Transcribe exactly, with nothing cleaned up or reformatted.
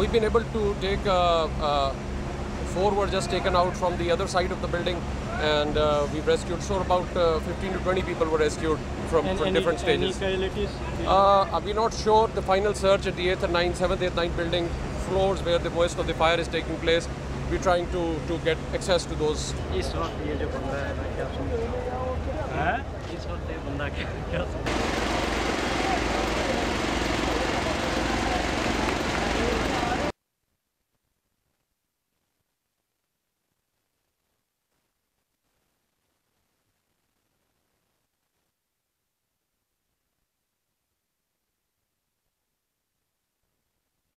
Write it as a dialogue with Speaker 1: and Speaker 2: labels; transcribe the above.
Speaker 1: we've been able to take uh, uh, four were just taken out from the other side of the building, and uh, we've rescued. So about uh, fifteen to twenty people were rescued from,
Speaker 2: and
Speaker 1: from
Speaker 2: any,
Speaker 1: different stages.
Speaker 2: Any casualties?
Speaker 1: Uh, we're not sure. The final search at the eighth and ninth, seventh, eighth, ninth building floors where the most of the fire is taking place. We're trying to to get access to those.
Speaker 2: इस वक्त ये जो बंदा है ना क्या सुन रहा है? इस वक्त ये बंदा क्या क्या सुन रहा है?